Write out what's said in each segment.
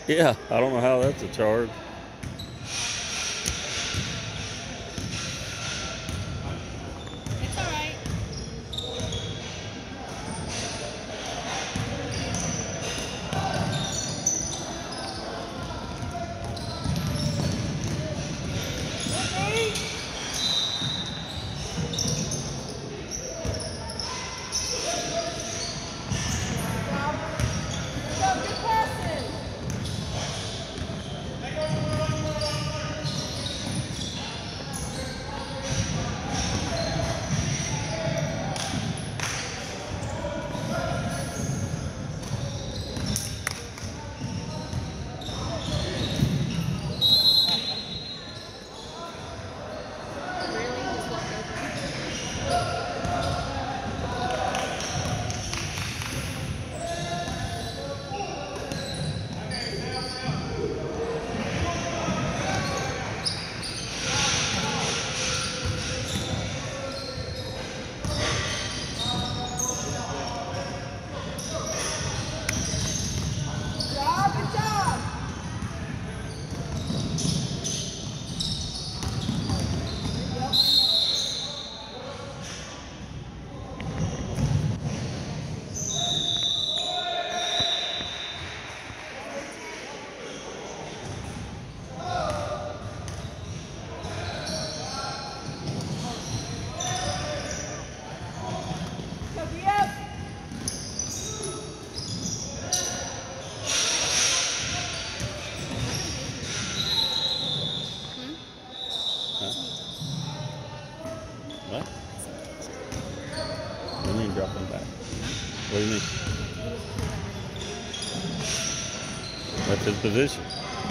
Yeah, I don't know how that's a charge. It's all right. What? What do you mean dropping back? What do you mean? That's his position.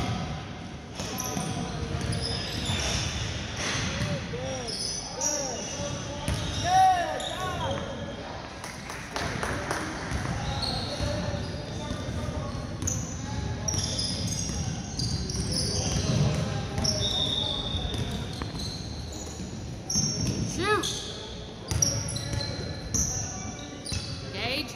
Gage.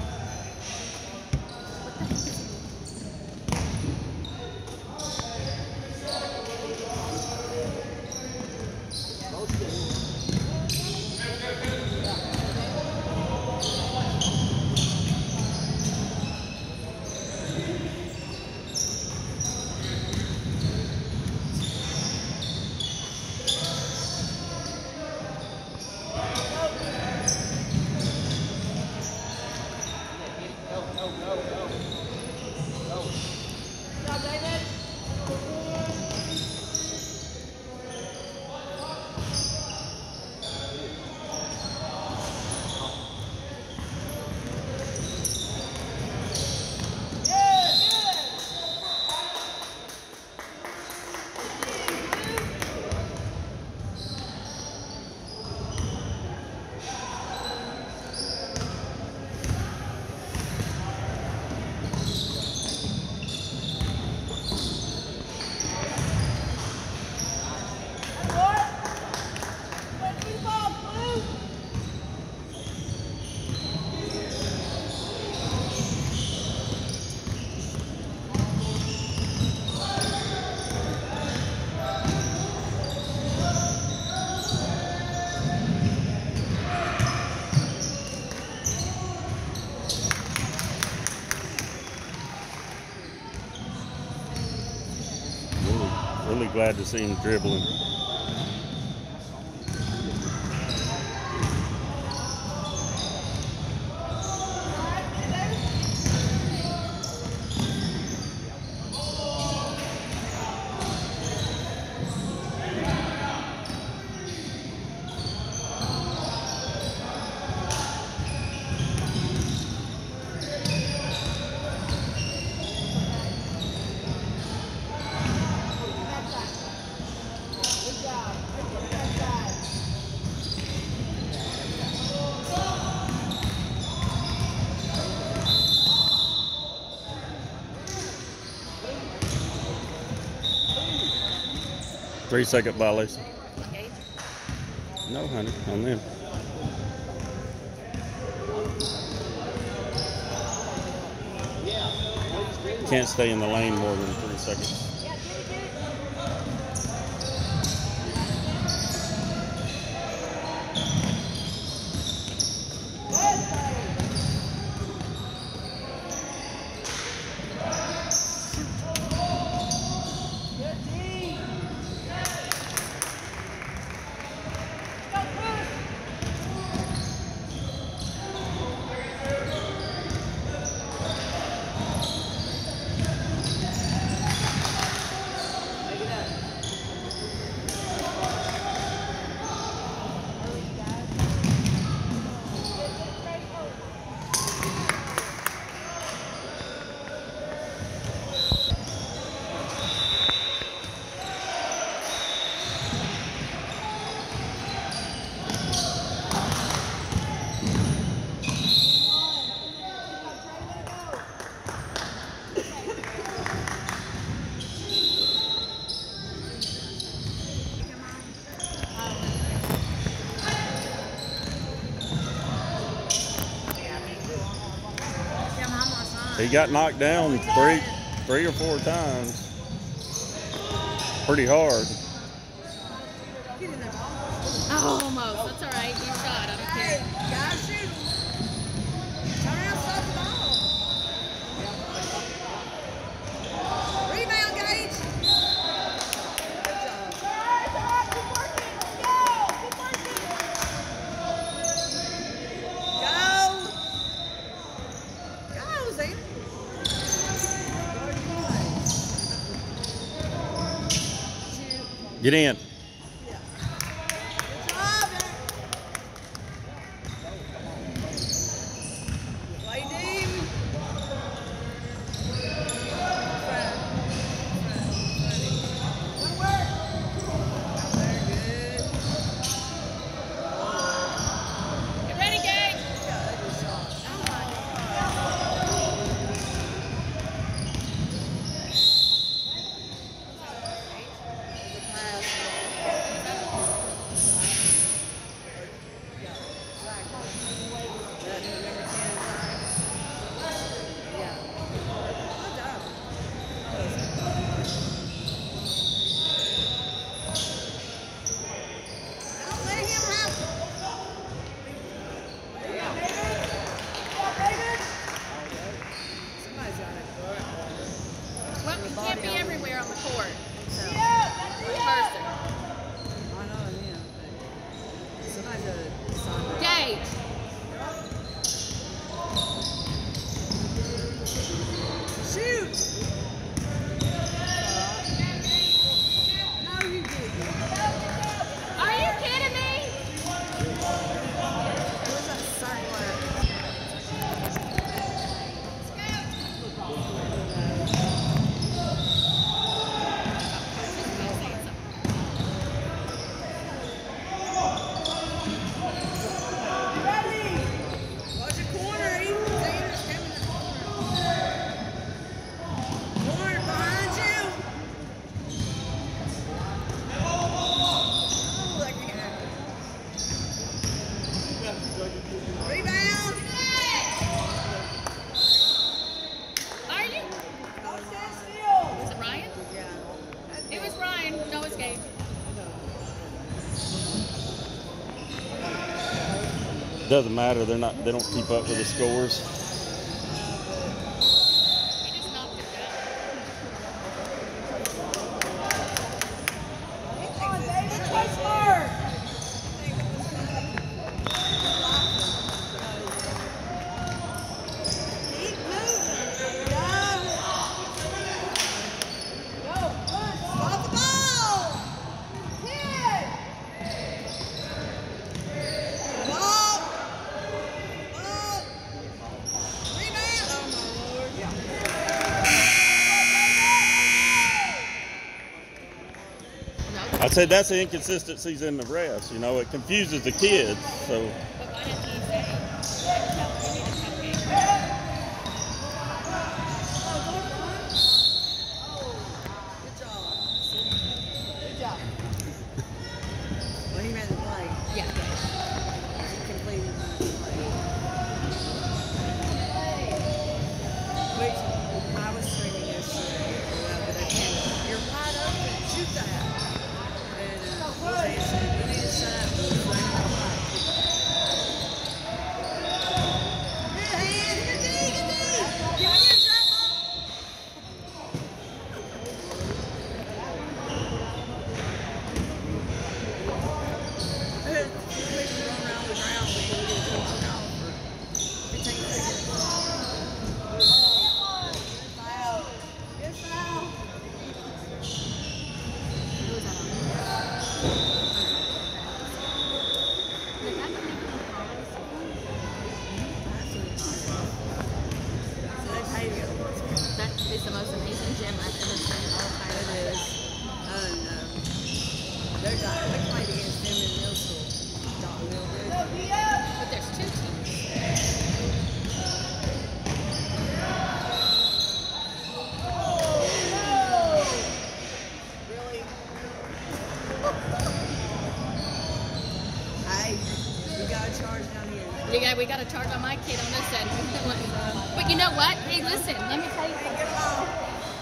Really glad to see him dribbling. Good job. 3-second violation. No, honey, on them. Yeah. Can't stay in the lane more than 3 seconds. He got knocked down three or four times. Pretty hard. Oh, almost. That's all right. You shot. I don't care. Gotta shoot. Turn around, stop the ball. Rebound, Gage. Good job. Keep working. Let's go. Keep working. Go. Go, Zena. Get in. Well, you can't be everywhere on the court. So, one person. I know, yeah. Somebody's got to sign that. Gage. Shoot! No, you didn't. Are you kidding me? Where's that circle at? Watch your corner, Ethan. Xander's coming to the corner. Corner behind you. Oh, that can't happen. Rebound. Are you? Don't stand still. Was it Ryan? Yeah. It was Ryan. No, it's Gage. Doesn't matter. They don't keep up with the scores. He just knocked it down. Come on, David. Play smart. Keep moving. Go. Go. Stop the ball. Kid. Ball. Ball. Rebound. Oh, my Lord. No. I said that's the inconsistencies in the refs. You know, it confuses the kids. So But why didn't he say? You need to tell Gage. Good job. Good job. Well, he ran the play. Yeah. He completed the play. Which I was screaming We got to charge on my kid on this end. But you know what? Hey, listen, let me tell you something.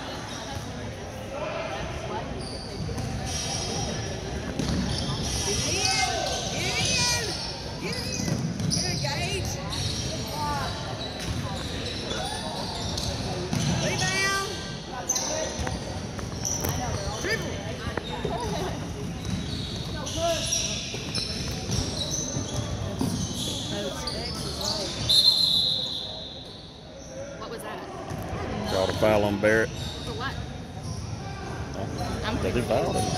Called a foul on Barrett. For what? But he fouled him.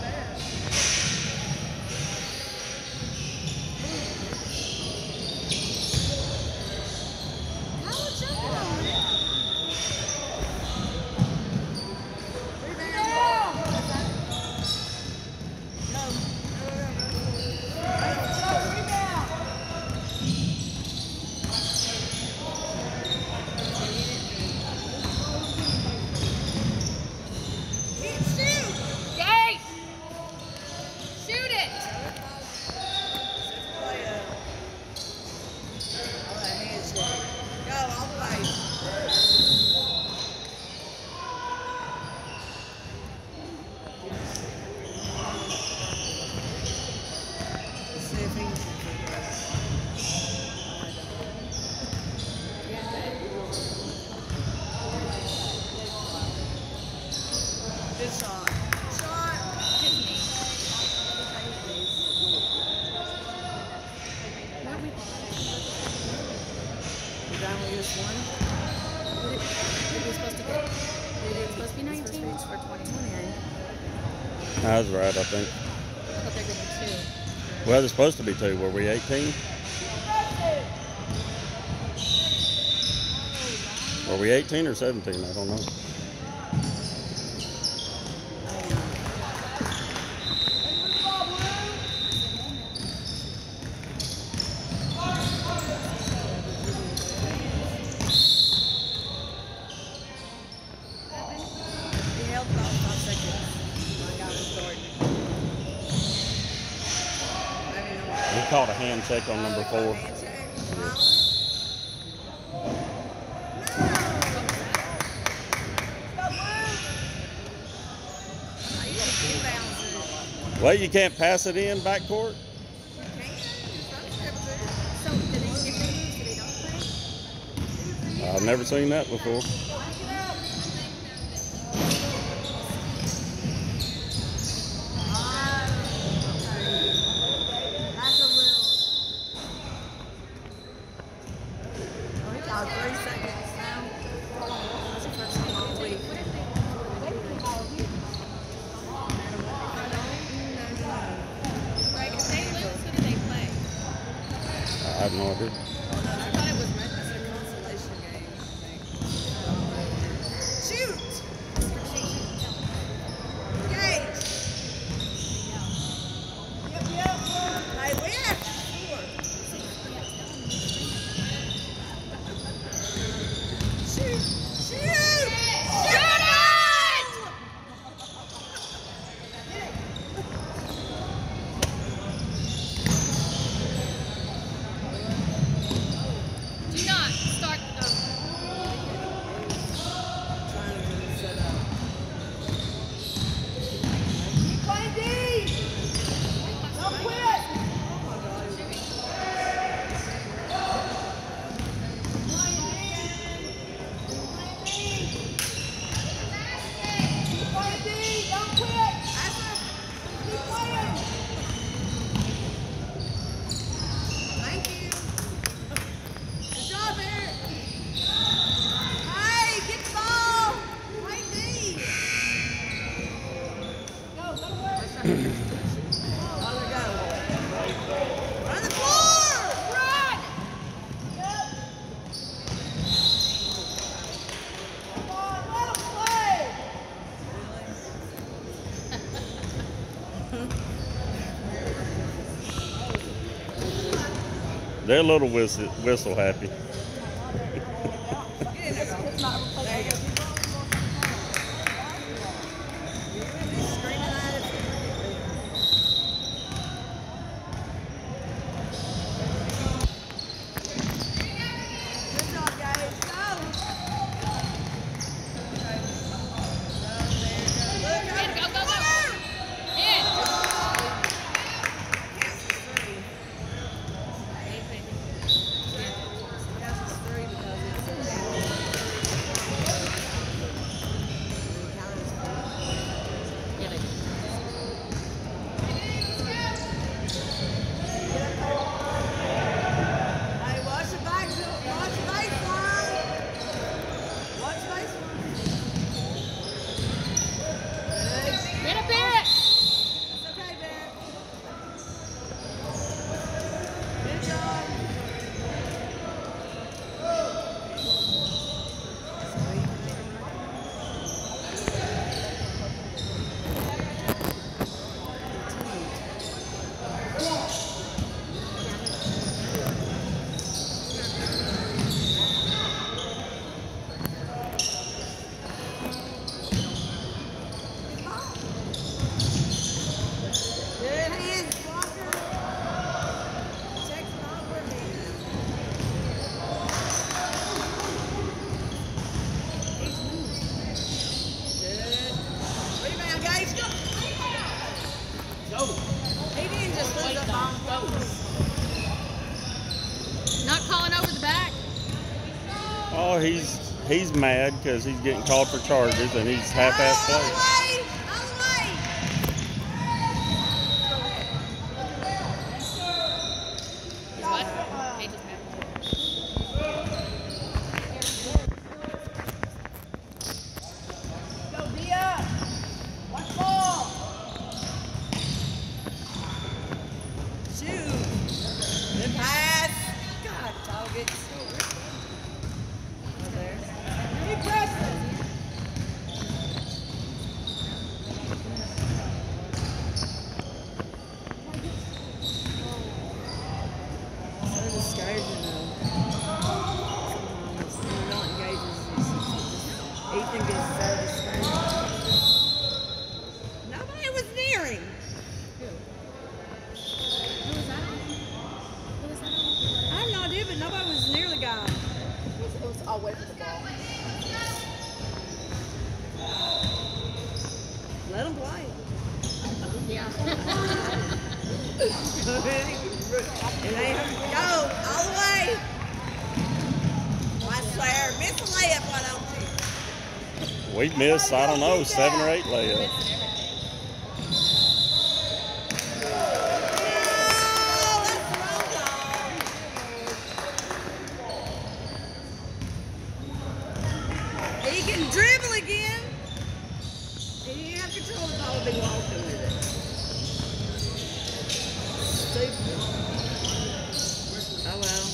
I was right, I think. I thought they were going to 2. Well, it's supposed to be 2. Were we 18? Were we 18 or 17? I don't know. He called a hand check on number 4. Well, you can't pass it in backcourt. So, if they lose, do they don't play? I've never seen that before. I have no idea. I thought it was meant as a consolation game, I think. Shoot! Gage! Yep. Hey, we have to score. Shoot! Shoot! Shoot it! Do not start. They're a little whistle happy. Oh, he's mad because he's getting called for charges and he's half-ass All playing. the way! All the way! He's what? Paige is mad. Go, Dia! Watch ball! Shoot! Good pass! God, dog, it's so risky. There. Be aggressive! So discouraging though. Sometimes when we're not engaged, Ethan gets so discouraged. Nobody was near him. Who was that on? Who was that on? I have no idea, but nobody was near the guy. It was all away from the ball. Let him play. Yeah. And they go all the way. I swear, miss a layup, why don't you? We missed, I don't know, 7 or 8 layups. Oh, that's wrong, dog. He can dribble again. He didn't have control of the ball, be walking with it. Stupid. Oh well.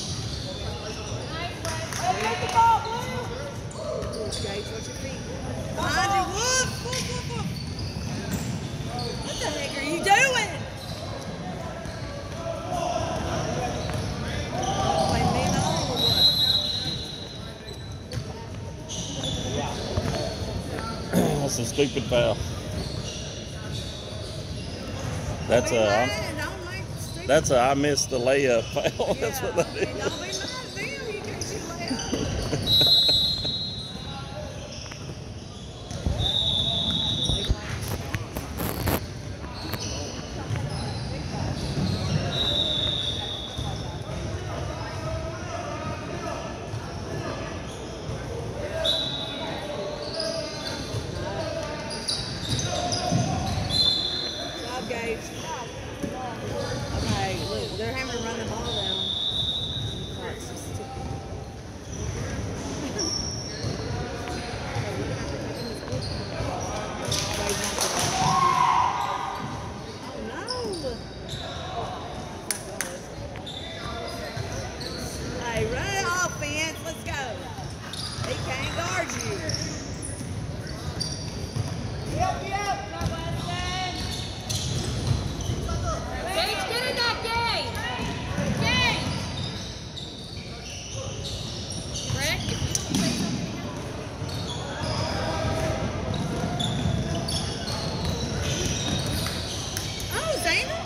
Take the ball, Blue. Gage, watch your feet. Behind you. Whoop, whoop, whoop, whoop. What the heck are you doing? Play me and all or what? That's a stupid foul. That's a I missed the layup foul. That's what that is. Don't be mad at them. You can't shoot layup. Job, Gage. Okay, look, they're having to run the ball down. Oh, it's so stupid. Hey, run it offense. Let's go. He can't guard you. Yep. Gage, get in that game! Gage! Brett, if you don't say something Oh, Zayna?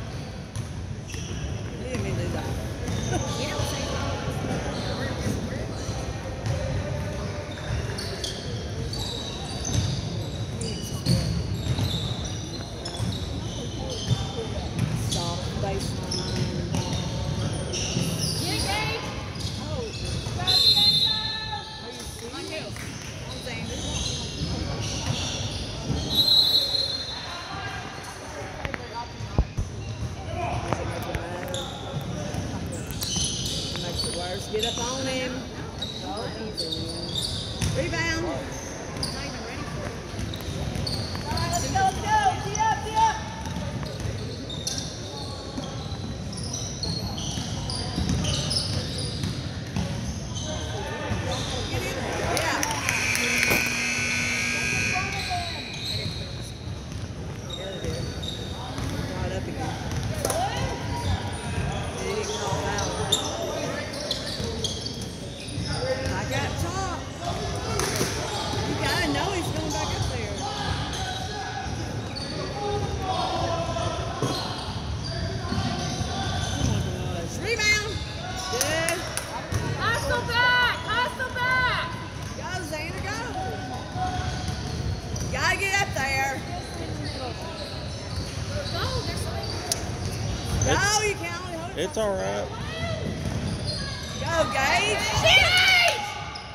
You didn't mean to do that. you don't say something. Soft baseline. Get it, Gage! Oh, On you. I'm Xander. Makes it worse. Get up on him. Rebound. I'm not even ready for it. All right, let's go. Get up. Get in there. Yeah. Yeah, they did. Brought it up again. They didn't call foul. I got top. You gotta know he's going back up there. Oh my gosh. Rebound. Good. Hustle back! Hustle back! Go, Xander, go. Gotta get up there. Go, there's something. No, you can only hold it. It's all right. Go, Gage. Gage!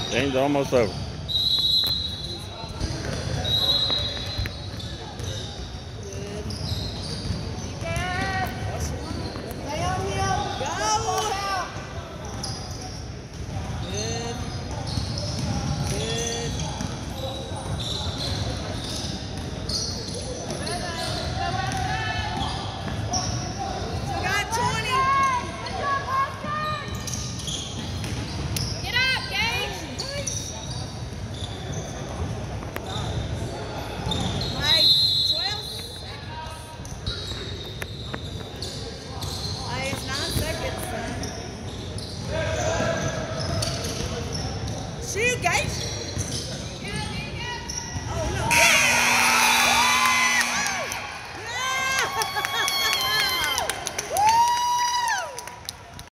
Game's almost over. Shoot, Gage.